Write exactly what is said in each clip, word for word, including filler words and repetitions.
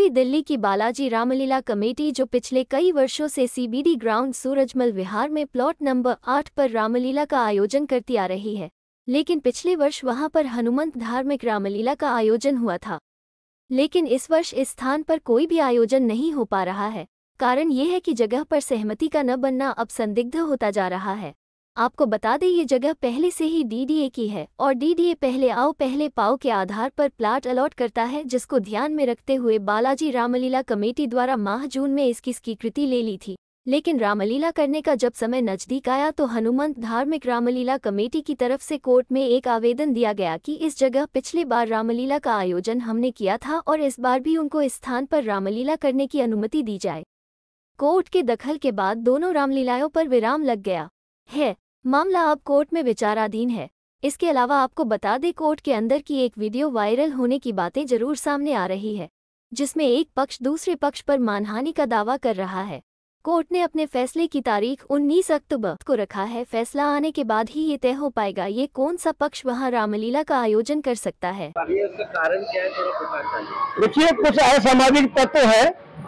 पूर्वी दिल्ली की बालाजी रामलीला कमेटी, जो पिछले कई वर्षों से सीबीडी ग्राउंड सूरजमल विहार में प्लॉट नंबर आठ पर रामलीला का आयोजन करती आ रही है, लेकिन पिछले वर्ष वहां पर हनुमंत धार्मिक रामलीला का आयोजन हुआ था। लेकिन इस वर्ष इस स्थान पर कोई भी आयोजन नहीं हो पा रहा है। कारण ये है कि जगह पर सहमति का न बनना अब संदिग्ध होता जा रहा है। आपको बता दें, ये जगह पहले से ही डीडीए की है और डीडीए पहले आओ पहले पाओ के आधार पर प्लाट अलॉट करता है, जिसको ध्यान में रखते हुए बालाजी रामलीला कमेटी द्वारा माह जून में इसकी स्वीकृति ले ली थी। लेकिन रामलीला करने का जब समय नजदीक आया तो हनुमंत धार्मिक रामलीला कमेटी की तरफ से कोर्ट में एक आवेदन दिया गया कि इस जगह पिछले बार रामलीला का आयोजन हमने किया था और इस बार भी उनको इस स्थान पर रामलीला करने की अनुमति दी जाए। कोर्ट के दखल के बाद दोनों रामलीलाओं पर विराम लग गया है। मामला अब कोर्ट में विचाराधीन है। इसके अलावा आपको बता दें, कोर्ट के अंदर की एक वीडियो वायरल होने की बातें जरूर सामने आ रही है, जिसमें एक पक्ष दूसरे पक्ष पर मानहानि का दावा कर रहा है। कोर्ट ने अपने फैसले की तारीख उन्नीस अक्टूबर को रखा है। फैसला आने के बाद ही ये तय हो पाएगा ये कौन सा पक्ष वहां रामलीला का आयोजन कर सकता है। उसका कारण क्या है? देखिए, कुछ असामाजिक तत्व है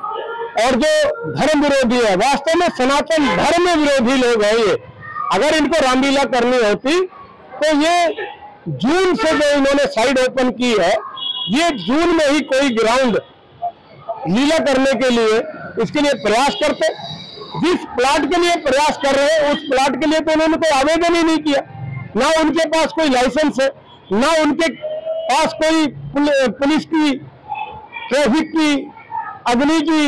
और जो धर्म विरोधी है, वास्तव में सनातन धर्म विरोधी लोग हैं ये। अगर इनको रामलीला करनी होती तो ये जून से जो इन्होंने साइड ओपन की है, ये जून में ही कोई ग्राउंड लीला करने के लिए इसके लिए प्रयास करते। जिस प्लाट के लिए प्रयास कर रहे हैं उस प्लाट के लिए तो उन्होंने कोई आवेदन ही नहीं किया। ना उनके पास कोई लाइसेंस है, ना उनके पास कोई पुलिस की, ट्रैफिक की, अग्नि की,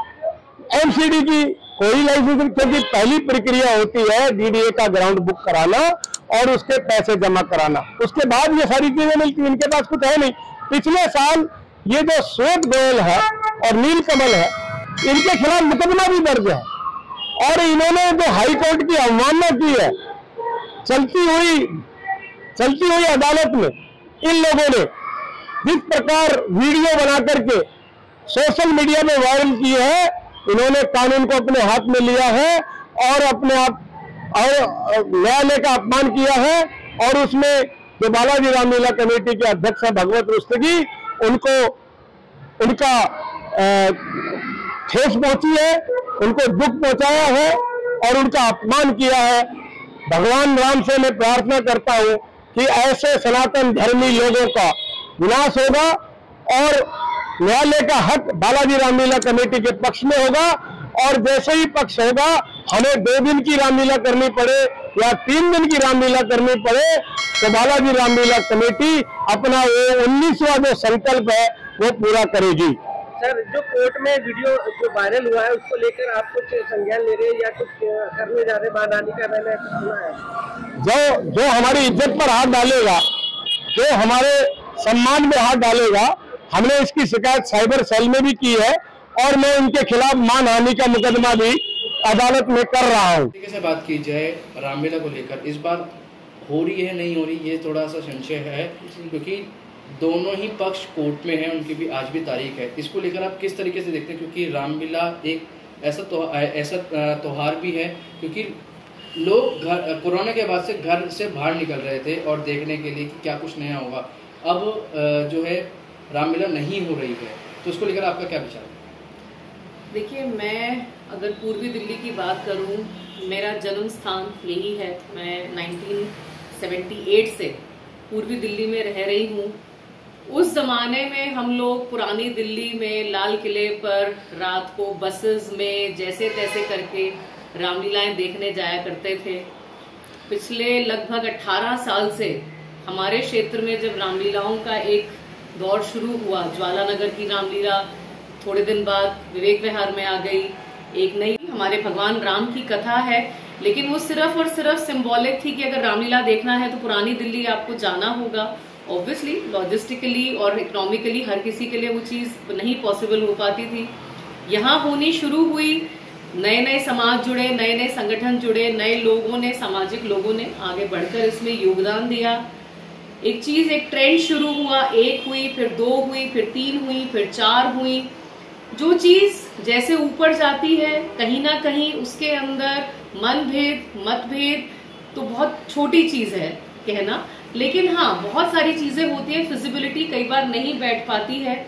एमसीडी की कोई लाइसेंस। क्योंकि पहली प्रक्रिया होती है डीडीए का ग्राउंड बुक कराना और उसके पैसे जमा कराना, उसके बाद ये सारी चीजें मिलती। इनके पास कुछ है नहीं। पिछले साल ये जो श्वेत गोयल है और नीलकमल है, इनके खिलाफ मुकदमा भी दर्ज है और इन्होंने जो हाई कोर्ट की अवमानना की है चलती हुई चलती हुई अदालत में, इन लोगों ने जिस प्रकार वीडियो बना करके सोशल मीडिया में वायरल की है, इन्होंने कानून को अपने हाथ में लिया है और अपने आप और न्यायालय का अपमान किया है। और उसमें जो बालाजी रामलीला कमेटी के अध्यक्ष है भगवत रुस्तगी, उनको उनका ठेस पहुंची है, उनको दुख पहुंचाया है और उनका अपमान किया है। भगवान राम से मैं प्रार्थना करता हूं कि ऐसे सनातन धर्मी लोगों का विनाश होगा और न्यायालय का हक बालाजी रामलीला कमेटी के पक्ष में होगा। और जैसे ही पक्ष होगा, हमें दो दिन की रामलीला करनी पड़े या तीन दिन की रामलीला करनी पड़े, तो बालाजी रामलीला कमेटी अपना वो उन्नीसवां जो संकल्प है वो पूरा करेगी। सर, जो कोर्ट में वीडियो जो वायरल हुआ है उसको लेकर आप कुछ संज्ञान ले रहे हैं या कुछ करने जा रहे हैं? मानहानि का मैंने सुना है। जो जो हमारी इज्जत पर हाथ डालेगा, जो हमारे सम्मान में हाथ डालेगा, हमने इसकी शिकायत साइबर सेल में भी की है और मैं उनके खिलाफ मानहानि का मुकदमा भी अदालत में कर रहा हूँ। से बात की जाए रामलीला को लेकर, इस बार हो रही है नहीं हो रही, ये थोड़ा सा संशय है, क्योंकि दोनों ही पक्ष कोर्ट में हैं, उनकी भी आज भी तारीख है। इसको लेकर आप किस तरीके से देखते हैं? क्योंकि रामलीला एक ऐसा तो ऐसा त्योहार भी है, क्योंकि लोग घर कोरोना के बाद से घर से बाहर निकल रहे थे और देखने के लिए कि क्या कुछ नया होगा। अब जो है रामलीला नहीं हो रही है, तो उसको लेकर आपका क्या विचार है? देखिए, मैं अगर पूर्वी दिल्ली की बात करूं, मेरा जन्म स्थान यही है। मैं उन्नीस सौ अठहत्तर से पूर्वी दिल्ली में रह रही हूं। उस जमाने में हम लोग पुरानी दिल्ली में लाल किले पर रात को बसेस में जैसे तैसे करके रामलीलाएं देखने जाया करते थे। पिछले लगभग अठारह साल से हमारे क्षेत्र में जब रामलीलाओं का एक दौर शुरू हुआ, ज्वाला नगर की रामलीला थोड़े दिन बाद विवेक विहार में आ गई, एक नई हमारे भगवान राम की कथा है, लेकिन वो सिर्फ और सिर्फ सिंबॉलिक थी कि अगर रामलीला देखना है तो पुरानी दिल्ली आपको जाना होगा। ऑब्वियसली लॉजिस्टिकली और इकोनॉमिकली हर किसी के लिए वो चीज नहीं पॉसिबल हो पाती थी। यहाँ होनी शुरू हुई, नए नए समाज जुड़े, नए नए संगठन जुड़े, नए लोगों ने, सामाजिक लोगों ने आगे बढ़कर इसमें योगदान दिया। एक चीज, एक ट्रेंड शुरू हुआ, एक हुई, फिर दो हुई, फिर तीन हुई, फिर चार हुई। जो चीज जैसे ऊपर जाती है, कहीं ना कहीं उसके अंदर मनभेद, मतभेद तो बहुत छोटी चीज है कहना, लेकिन हाँ बहुत सारी चीजें होती है, फिजिबिलिटी कई बार नहीं बैठ पाती है।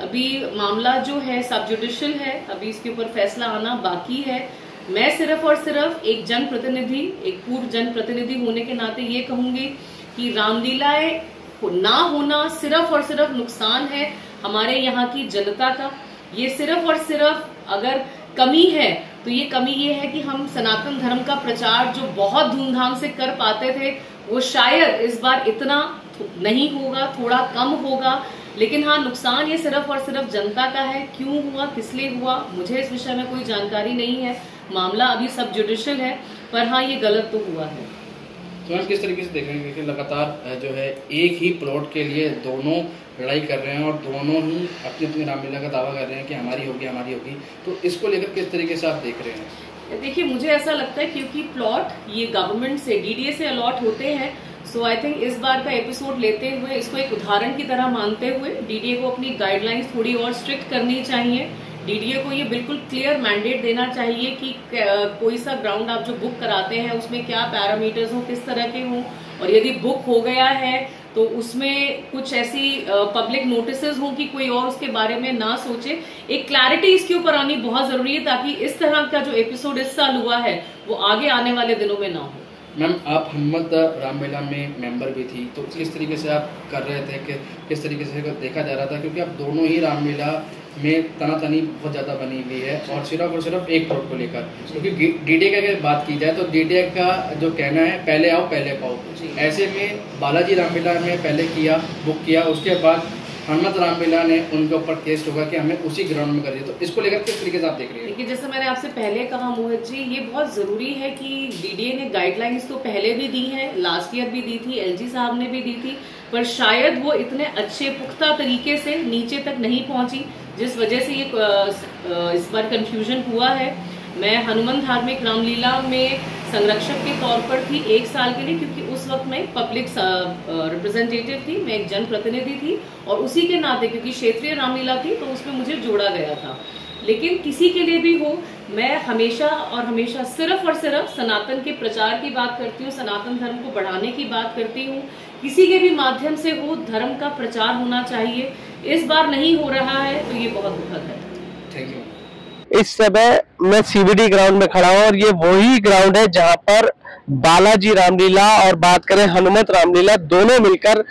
अभी मामला जो है सब जुडिशियल है, अभी इसके ऊपर फैसला आना बाकी है। मैं सिर्फ और सिर्फ एक जनप्रतिनिधि, एक पूर्व जनप्रतिनिधि होने के नाते ये कहूंगी कि रामलीलाएं ना होना सिर्फ और सिर्फ नुकसान है हमारे यहाँ की जनता का। ये सिर्फ और सिर्फ अगर कमी है तो ये कमी ये है कि हम सनातन धर्म का प्रचार जो बहुत धूमधाम से कर पाते थे वो शायद इस बार इतना नहीं होगा, थोड़ा कम होगा। लेकिन हाँ, नुकसान ये सिर्फ और सिर्फ जनता का है। क्यों हुआ, किस लिए हुआ, मुझे इस विषय में कोई जानकारी नहीं है। मामला अभी सब जुडिशियल है, पर हाँ ये गलत तो हुआ है। तो हम किस तरीके से देखेंगे कि लगातार जो है एक ही प्लॉट के लिए दोनों लड़ाई कर रहे हैं और दोनों ही अपनी अपनी रामलीला का दावा कर रहे हैं कि हमारी होगी हमारी होगी, तो इसको लेकर किस तरीके से आप देख रहे हैं? देखिए, मुझे ऐसा लगता है क्योंकि प्लॉट ये गवर्नमेंट से, डीडीए से अलॉट होते हैं, सो आई थिंक इस बार का एपिसोड लेते हुए इसको एक उदाहरण की तरह मानते हुए डीडीए को अपनी गाइडलाइंस थोड़ी और स्ट्रिक्ट करनी चाहिए। डीडीए को ये बिल्कुल क्लियर मैंडेट देना चाहिए कि कोई सा ग्राउंड आप जो बुक कराते हैं उसमें क्या पैरामीटर्स हो, किस तरह के हों, और यदि बुक हो गया है तो उसमें कुछ ऐसी पब्लिक नोटिसेस हों कि कोई और उसके बारे में ना सोचे। एक क्लैरिटी इसके ऊपर आनी बहुत जरूरी है ताकि इस तरह का जो एपिसोड इस साल हुआ है वो आगे आने वाले दिनों में ना हो। मैम, आप हनुमत रामलीला में मेंबर भी थी, तो किस तरीके से आप कर रहे थे कि किस तरीके से देखा जा रहा था, क्योंकि आप दोनों ही रामलीला में तनातनी बहुत ज़्यादा बनी हुई है और सिर्फ और सिर्फ एक प्लॉट को लेकर, क्योंकि डीडीए की अगर बात की जाए तो डीडीए का जो कहना है पहले आओ पहले पाओ। ऐसे में बालाजी रामलीला में पहले किया, बुक किया, उसके बाद हनुमत रामलीला ने उनके ऊपर केस होगा कि हमें उसी ग्राउंड में करिए, तो इसको लेकर किस तरीके से आप देख रहे हैं? देखिए, जैसे मैंने आपसे पहले कहा मोहित जी, ये बहुत जरूरी है कि डीडीए ने गाइडलाइंस तो पहले भी दी हैं, लास्ट ईयर भी दी थी, एलजी साहब ने भी दी थी, पर शायद वो इतने अच्छे पुख्ता तरीके से नीचे तक नहीं पहुंची, जिस वजह से ये इस बार कंफ्यूजन हुआ है। मैं हनुमान धार्मिक रामलीला में संरक्षक के तौर पर थी एक साल के लिए, क्योंकि उस वक्त मैं एक पब्लिक रिप्रेजेंटेटिव थी, मैं एक जनप्रतिनिधि थी, और उसी के नाते क्योंकि क्षेत्रीय रामलीला थी तो उसमें मुझे जोड़ा गया था। लेकिन किसी के लिए भी हो, मैं हमेशा और हमेशा सिर्फ और सिर्फ सनातन के प्रचार की बात करती हूँ, सनातन धर्म को बढ़ाने की बात करती हूँ। किसी के भी माध्यम से हो, धर्म का प्रचार होना चाहिए। इस बार नहीं हो रहा है तो ये बहुत दुखद है। Thank you. इस समय मैं सीबीडी ग्राउंड में खड़ा हूँ और ये वही ग्राउंड है जहां पर बालाजी रामलीला और बात करें हनुमत रामलीला दोनों मिलकर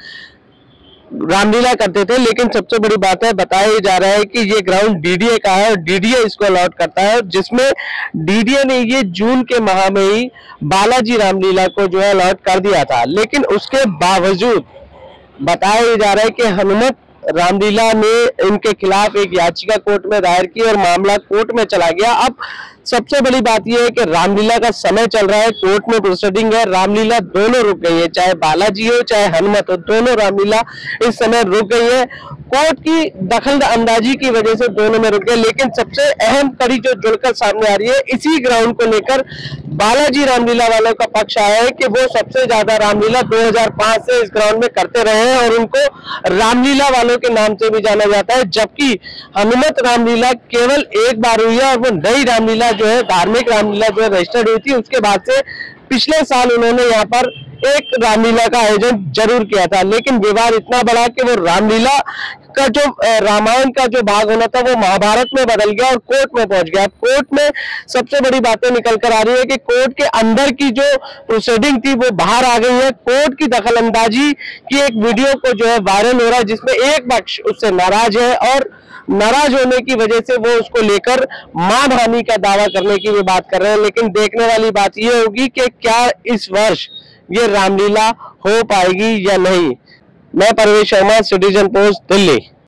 रामलीला करते थे। लेकिन सबसे बड़ी बात है, बताया जा रहा है कि ये ग्राउंड डीडीए का है और डीडीए इसको अलॉट करता है, जिसमें डीडीए ने ये जून के माह में ही बालाजी रामलीला को जो है अलॉट कर दिया था। लेकिन उसके बावजूद बताया जा रहा है कि हनुमत रामलीला ने इनके खिलाफ एक याचिका कोर्ट में दायर की और मामला कोर्ट में चला गया। अब सबसे बड़ी बात यह है कि रामलीला का समय चल रहा है, कोर्ट में प्रोसीडिंग है, रामलीला दोनों रुक गई है, चाहे बालाजी हो चाहे हनुमत हो, दोनों रामलीला इस समय रुक गई है। कोर्ट की दखल अंदाजी की वजह से दोनों में रुक गए। लेकिन सबसे अहम कड़ी जो जुड़कर सामने आ रही है, इसी ग्राउंड को लेकर बालाजी रामलीला वालों का पक्ष आया है कि वो सबसे ज्यादा रामलीला दो हज़ार पाँच से इस ग्राउंड में करते रहे हैं और उनको रामलीला वालों के नाम से भी जाना जाता है। जबकि हनुमत रामलीला केवल एक बार हुई है और वो नई रामलीला जो है, धार्मिक रामलीला जो है रजिस्टर्ड हुई थी, उसके बाद से पिछले साल उन्होंने यहाँ पर एक रामलीला का आयोजन जरूर किया था। लेकिन विवाद इतना बड़ा कि वो रामलीला का जो रामायण का जो भाग होना था वो महाभारत में बदल गया और कोर्ट में पहुंच गया। कोर्ट में सबसे बड़ी बातें निकल कर आ रही है कि कोर्ट के अंदर की जो प्रोसीडिंग थी वो बाहर आ गई है। कोर्ट की दखलंदाजी की एक वीडियो को जो है वायरल हो रहा है, जिसमें एक पक्ष उससे नाराज है और नाराज होने की वजह से वो उसको लेकर मानहानि का दावा करने की भी बात कर रहे हैं। लेकिन देखने वाली बात ये होगी कि क्या इस वर्ष ये रामलीला हो पाएगी या नहीं। मैं परवेश शर्मा, सिटीजन पोस्ट, दिल्ली।